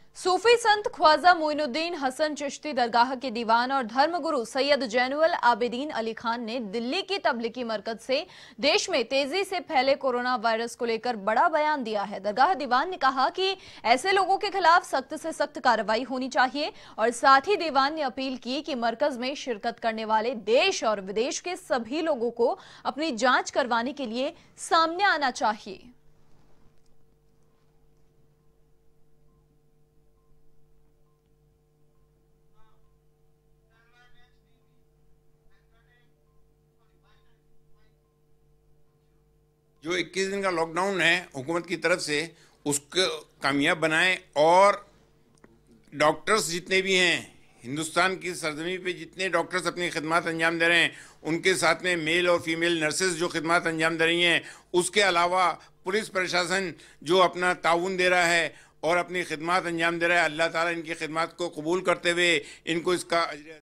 सूफी संत ख्वाजा मोइनुद्दीन हसन चिश्ती दरगाह के दीवान और धर्मगुरु सैयद जैनुल आबिदीन अली खान ने दिल्ली की तबलीगी मरकज से देश में तेजी से फैले कोरोना वायरस को लेकर बड़ा बयान दिया है। दरगाह दीवान ने कहा कि ऐसे लोगों के खिलाफ सख्त से सख्त कार्रवाई होनी चाहिए और साथ ही दीवान ने अपील की कि मरकज में शिरकत करने वाले देश और विदेश के सभी लोगों को अपनी जांच करवाने के लिए सामने आना चाहिए। जो 21 दिन का लॉकडाउन है हुकूमत की तरफ से, उसको कामयाब बनाएं और डॉक्टर्स जितने भी हैं हिंदुस्तान की सरजमी पे, जितने डॉक्टर्स अपनी खिदमत अंजाम दे रहे हैं, उनके साथ में मेल और फीमेल नर्सेज जो खिदमत अंजाम दे रही हैं, उसके अलावा पुलिस प्रशासन जो अपना ताउन दे रहा है और अपनी खिदमत अंजाम दे रहा है, अल्लाह ताला इनकी खिदमत को कबूल करते हुए इनको इसका